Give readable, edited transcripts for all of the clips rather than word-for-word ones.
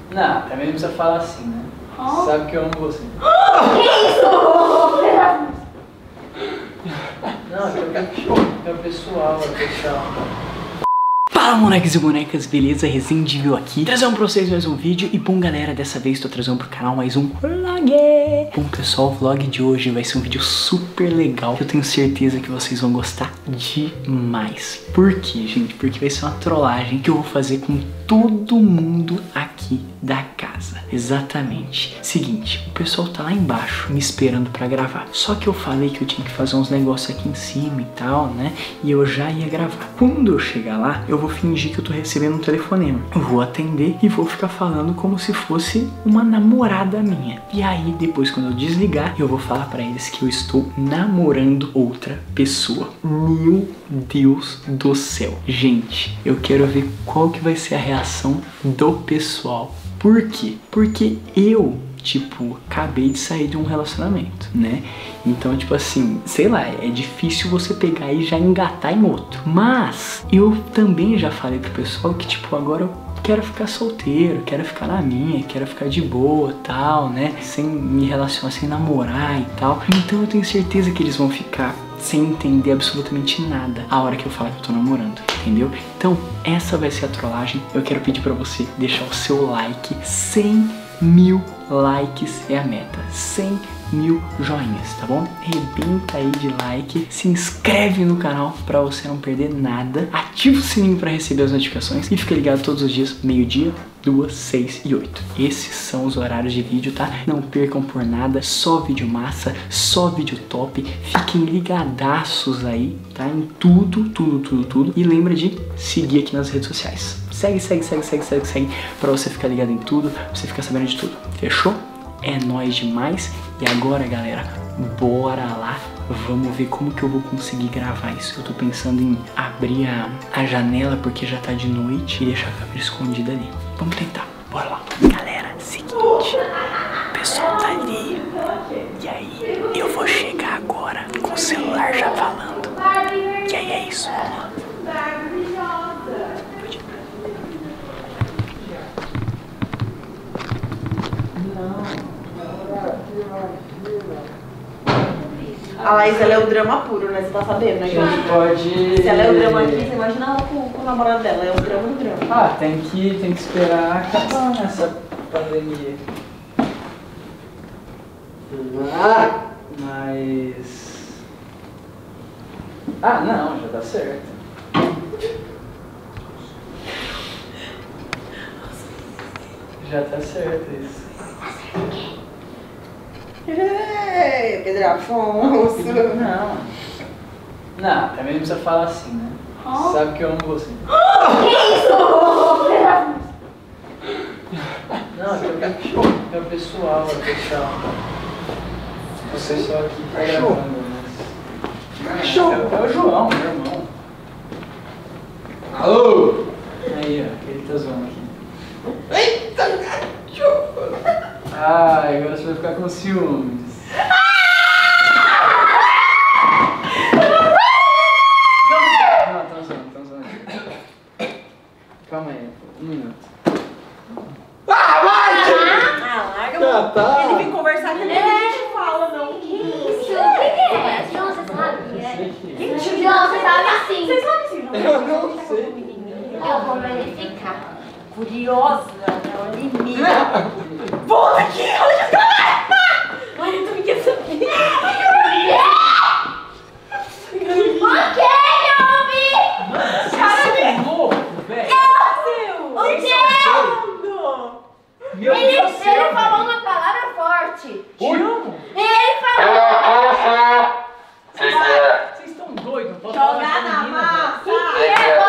Não, também não precisa falar assim, né? Oh. Sabe que eu amo você. Que isso? Não, é pessoal, é pessoal. Fala, moleques e bonecas, beleza? Resendível aqui, trazendo pra vocês mais um vídeo. E bom, galera, dessa vez tô trazendo pro canal mais um vlog. Bom, pessoal, o vlog de hoje vai ser um vídeo super legal, que eu tenho certeza que vocês vão gostar demais. Por quê, gente? Porque vai ser uma trollagem que eu vou fazer com todo mundo aqui da casa. Exatamente. Seguinte, o pessoal tá lá embaixo me esperando pra gravar. Só que eu falei que eu tinha que fazer uns negócios aqui em cima e tal, né? E eu já ia gravar. Quando eu chegar lá, eu vou fingir que eu tô recebendo um telefonema. Eu vou atender e vou ficar falando como se fosse uma namorada minha. E aí, depois, quando eu desligar, eu vou falar pra eles que eu estou namorando outra pessoa. Meu Deus do céu. Gente, eu quero ver qual que vai ser a reação do pessoal. Por quê? Porque eu, tipo, acabei de sair de um relacionamento, né? Então, tipo assim, sei lá, é difícil você pegar e já engatar em outro. Mas eu também já falei pro pessoal que, tipo, agora eu quero ficar solteiro, quero ficar na minha, quero ficar de boa, tal, né? Sem me relacionar, sem namorar e tal. Então eu tenho certeza que eles vão ficar sem entender absolutamente nada a hora que eu falar que eu tô namorando, entendeu? Então, essa vai ser a trollagem. Eu quero pedir pra você deixar o seu like. 100 mil likes é a meta. 100 mil joinhas, tá bom? Rebenta aí de like, se inscreve no canal pra você não perder nada, ativa o sininho pra receber as notificações e fica ligado todos os dias, meio-dia, 2, 6 e 8. Esses são os horários de vídeo, tá? Não percam por nada, só vídeo massa, só vídeo top. Fiquem ligadaços aí, tá? Em tudo. E lembra de seguir aqui nas redes sociais. Segue pra você ficar ligado em tudo, pra você ficar sabendo de tudo. Fechou? É nóis demais. E agora, galera, bora lá. Vamos ver como que eu vou conseguir gravar isso. Eu tô pensando em abrir a janela porque já tá de noite e deixar a câmera escondida ali. Vamos tentar, bora lá. Galera, seguinte, o pessoal tá ali. E aí, eu vou chegar agora com o celular já falando. E aí é isso, vamos lá. A Laís, ela é o drama puro, né? Você tá sabendo, né? A gente pode... Se ela é o drama aqui, você imagina ela com o namorado dela. É o drama do drama. Ah, tem que esperar acabar nessa pandemia. Mas... Ah, não, já tá certo. Já tá certo isso. Pedro Afonso. Não, também não precisa falar assim, né? Oh. Sabe que eu amo você. Que isso? Não, é pessoal, é pessoal. O pessoal aqui tá gravando, mas... É o João, meu irmão. Alô? Aí, ó, ele tá zoando aqui. Eita, cachorro! Ah, agora você vai ficar com ciúmes. Não, tão zoando. Calma aí, 1 minuto. Ah, vai! Larga, Já tá. Ele vem conversar com ele, a gente fala, não. Que isso? O que é? João, você sabe? João, você sabe sim. Vocês sabem sim, não? Eu não sei. Eu vou verificar. Curiosa, não, limita. Volta aqui, olha a câmera! Ai, tu me quer saber. O que, Yomi? Você é louco, velho? O quê? Meu Ele Deus do céu, falou velho. uma palavra forte. Te amo. Ele falou. Vocês estão doidos? Não posso falar Jogar com a na menina, massa. velho.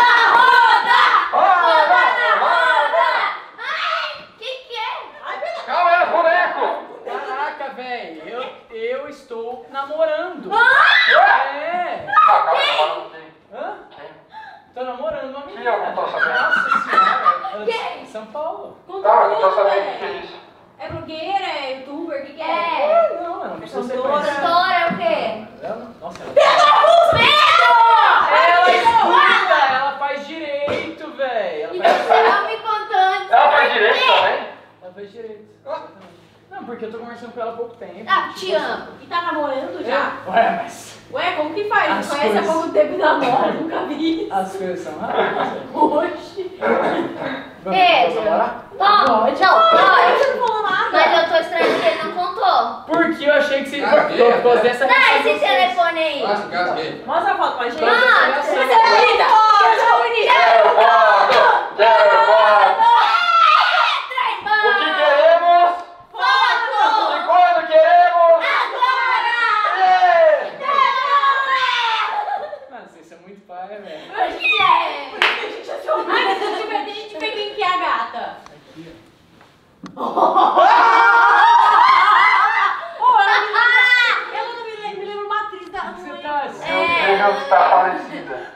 Calma aí, boneco! Caraca, velho, eu estou namorando. É. Calma, namorando quem? Hã? Tô namorando uma menina. Sim, eu não tô sabendo. Nossa senhora. Ela Quem? de São Paulo. Tá, não tô sabendo o que é isso. É blogueira, é youtuber, o que é? Ah, não, ela não precisa ser Cantora. conhecida. Cantora é o quê? Nossa, ela... Pedro! Ela estuda, ela faz direito, velho. Então você não me contou antes. Ela faz direito também? fez direito. Não, porque eu tô conversando com ela há pouco tempo. Ah, te amo. E tá namorando já? Ué, mas Ué, como que faz? As Não conhece há coisas- pouco tempo e namora, nunca vi. as coisas são rápidas. Oxi. Pedro. namorar? Não, Você pode. não falou nada. Mas eu tô estranhando que ele não contou. Porque eu achei que você Gasguei, por causa dessa Dá reação esse de vocês. telefone aí. Nossa, gasguei. Mostra a foto pra gente. Por causa dessa reação. Você é bonita! Eu sou bonita! Quero foto! O que queremos? E quando queremos? É! Mano, vocês são muito pai, velho. Ai, mas a gente vê quem que é a gata. Aqui, Ela não me lembra uma atriz da ó. Você mãe. tá assim. Veja onde está falecida.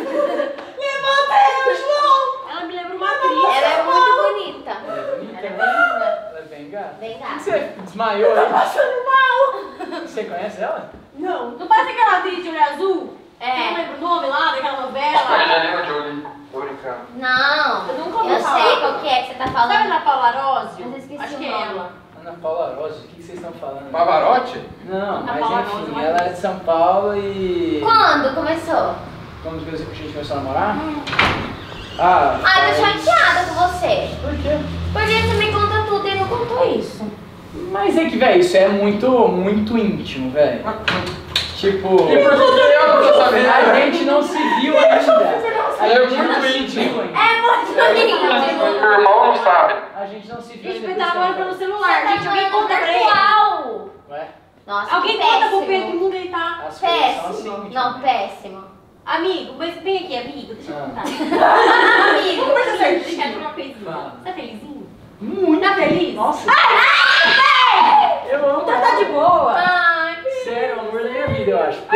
Ela me lembra uma atriz. Ela é muito bonita. Ela é bonita? Ela é linda. Ela é bem gata? Bem Por que gata. você desmaiou aí? Passando mal. Você conhece ela? Não. Não parece aquela atriz de olho azul? Eu não É. lembro o nome lá daquela novela. Angelina Jolie. Tô brincando. Não. Eu nunca ouvi Eu falar. sei qual que é que você tá Sabe falando. na Paula Rosio? Mas eu esqueci Acho o que é nome. ela. Ana Paula Rosa, o que vocês estão falando? Pavarotti? Não, Ana mas Paula enfim, Rosa, ela é de São Paulo e... Quando começou? Quando a gente começou a namorar? Ah, Ai, tô chateada com você. Por quê? Porque você me conta tudo e não contou isso. Mas é que, velho, isso é muito íntimo, velho. Tipo... E por que eu não tô sabendo? A gente não se viu ainda. A É gente não muito se íntimo. viu ainda. É muito lindo. Meu irmão não sabe. A gente não se viu Gente, ainda. mas tá namorando pelo celular. Gente, alguém namorando conta pra ele. virtual. Ué, Nossa, Alguém que conta pro péssimo. Pedro que mundo ele tá. as coisas são assim. Péssimo. tipo, Não, péssimo. Amigo, mas vem aqui, amigo. Deixa eu Ah. contar. Amigo, Vamos conversar certo. Deixa eu uma coisinha. Fala. Você tá felizinho? Muito. Tá feliz? Nossa. Eu amo. Então tá de boa. Ai, Sério, o amor da minha vida, eu acho. Porque,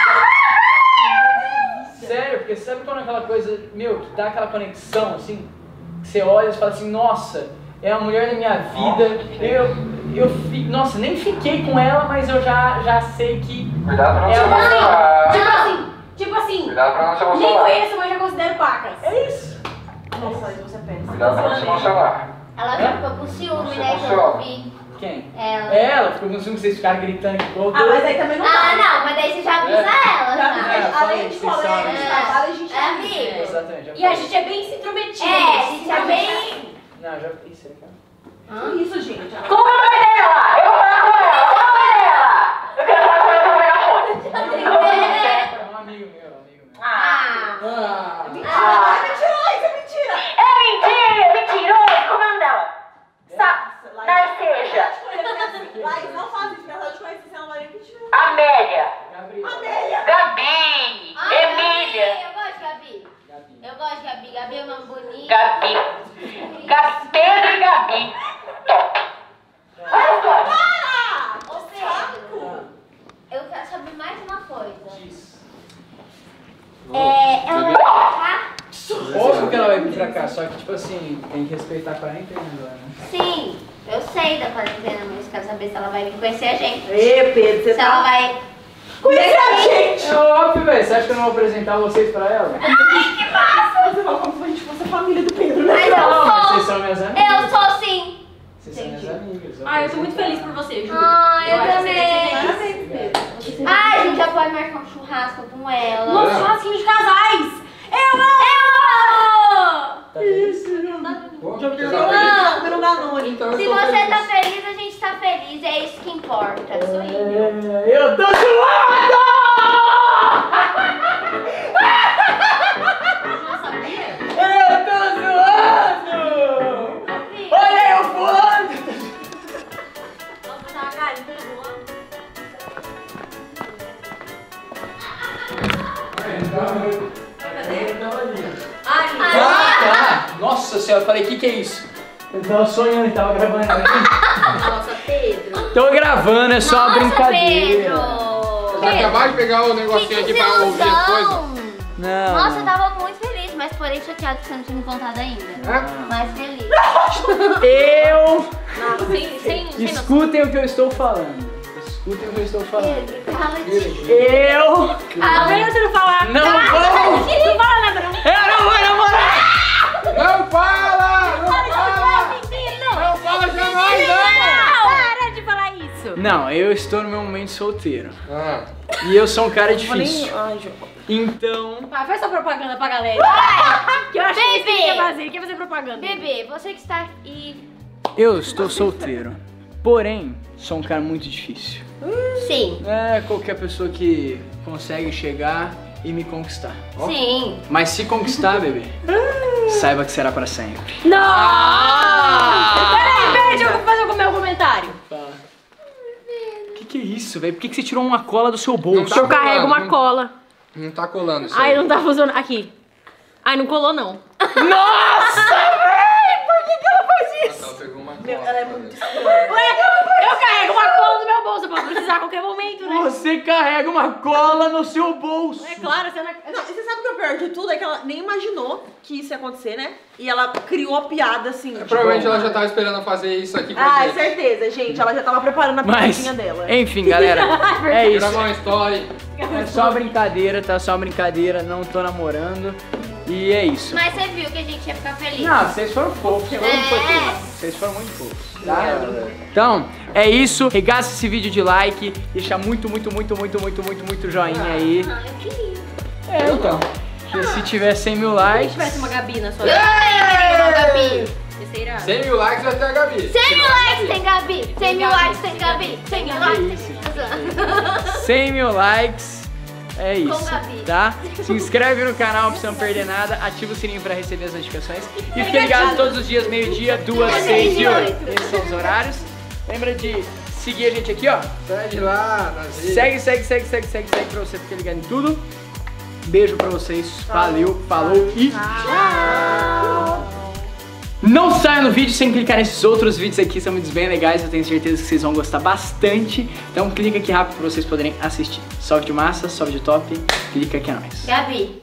assim, sério, porque sabe quando é aquela coisa, meu, que dá aquela conexão, assim, que você olha e fala assim, nossa, é a mulher da minha vida, nossa, nem fiquei com ela, mas eu já sei que Cuidado pra não se É uma- emocionar. Tipo assim, Cuidado pra não se nem emocionar. conheço, mas já considero pacas. é isso. Nossa, você pensa. Cuidado pra não se emocionar. ela já ficou com ciúme, Você né? Que eu emociona. vi. Quem? Ela. Ela ficou com ciúme que vocês ficaram gritando que igual Ah, mas aí também não Ah, dá. não, mas daí você já avisa ela, Já já. É, além de vocês colega, sabem. de trabalho, a gente É amigo. Exatamente. já E a falei. gente é bem se intrometida. É, nisso. a gente é bem... Não, já fiz isso aí, cara. Hã? Isso, gente. Como é dela? Eu vou falar com ela. Eu quero falar com ela no megafone. É um amigo meu. Ah. Ah, Ah, mentira, isso é mentira. É mentira, mentiroso, como é o nome dela? Narceja. Laís, não faz isso, ela te conhece, você não vai nem que tirou. Amélia. Gabriel. Gabi. Ah, Emília. Gabi, eu gosto de Gabi. Gabi. Eu gosto de Gabi. Gabi é um nome bonito. Gabi. Pedro e Gabi. Top. Ô, Pedro, eu quero saber mais uma coisa. Diz. Ela vai cá? Óbvio que ela vai vir pra cá, só que tipo assim, tem que respeitar a quarentena agora, né? Sim, eu sei da quarentena, mas quero saber se ela vai vir conhecer a gente. Ê, Pedro, você Se ela vai... Conhecer a gente. É óbvio, velho. Você acha que eu não vou apresentar vocês pra ela? Você fala como se a gente fosse a família do Pedro, né? Mas Não, mas eu vocês sou... são minhas amigas. Eu sou sim. Vocês são minhas amigas. Ah, eu tô muito feliz por você, Ju. Ai, eu acho que também. você tem que parabéns, Pedro. Você tem- Ai, a gente já pode marcar um churrasco com ela. Nossa, churrasquinho de casais. Eu amo! Tá feliz? pô, Já você viu? tá feliz? Não, eu não Danone. Então eu Se tô você feliz. tá feliz, a gente tá feliz. É isso que importa. Sou eu. Eu tô zoando! Não sabia? Eu tô zoando! Olha eu voando! Nossa, tá uma carinha voando. Ai, Ah, tá. Nossa senhora, eu falei, que é isso? Eu tava sonhando e tava gravando. nossa, Pedro. Tô gravando, é só uma Nossa, brincadeira. Pedro. Você acabou de pegar o negocinho aqui pra ouvir as coisas? Não. Nossa, eu tava muito feliz, mas porém chateado que você não tinha me contado ainda. Mas feliz. Eu. Sem Escutem o que eu estou falando. Escutem o que eu estou falando. Pedro, fala de... Eu Ah, melhor você não falar. não vou. Não fala nada, não. Eu não vou namorar. Não fala! Não fala! Não fala de Não, eu estou no meu momento solteiro. Ah. E eu sou um cara difícil. Ai, João. Então... Vai, faz sua propaganda pra galera. Que eu acho que Bebê. ele quer fazer propaganda. Bebê, você que está aí. Eu estou solteiro. Porém, sou um cara muito difícil. Sim. Não é qualquer pessoa que consegue chegar e me conquistar. Sim. Mas se conquistar, bebê, saiba que será pra sempre. Não! Peraí, deixa eu fazer o meu comentário. Que é isso, velho? Por que você tirou uma cola do seu bolso? Não tá Eu carrego uma colando, cola. Não tá colando isso Ai, aí. não tá funcionando. Aqui. Ai, não colou, não. Nossa, velho! Por que ela faz isso? Ela pegou uma cola. Ela é muito estranha. Eu carrego uma cola no meu bolso. Eu posso precisar a qualquer momento, né? Você carrega uma cola no seu bolso. É claro, você não... Não, e você sabe o que é o pior de tudo? É que ela nem imaginou que isso ia acontecer, né? E ela criou a piada assim. Provavelmente ela já tava esperando fazer isso aqui com a Ah, gente. certeza, gente. Ela já tava preparando a Mas, piadinha dela. enfim, galera, é isso. Gravar uma história. É só brincadeira, tá? Só brincadeira, não tô namorando. E é isso. Mas você viu que a gente ia ficar feliz. Não, vocês foram fofos. Vocês foram muito fofos. Tá? Então, é isso. Regaça esse vídeo de like. Deixa muito joinha aí. Ah, eu queria. É, então. Porque se tiver 100 mil likes... Se tivesse uma Gabi na sua vida. Ai, Gabi. Ia ser irado. 100 mil likes vai ter a Gabi. 100 mil likes tem Gabi. 100 mil likes tem Gabi. 100 mil likes tem Gabi. 100 mil likes. É isso, Gabi. tá? Se inscreve no canal pra você não perder nada, ativa o sininho pra receber as notificações e fica ligado todos os dias, meio-dia, 2, 6 e 8. Esses são os horários. Lembra de seguir a gente aqui, ó. Segue lá nas redes. Segue pra você ficar ligado em tudo. Beijo pra vocês, valeu, falou e tchau! Não saia no vídeo sem clicar nesses outros vídeos aqui, são vídeos bem legais, eu tenho certeza que vocês vão gostar bastante. Então clica aqui rápido pra vocês poderem assistir. Salve de massa, salve de top, clica aqui é nóis. Gabi.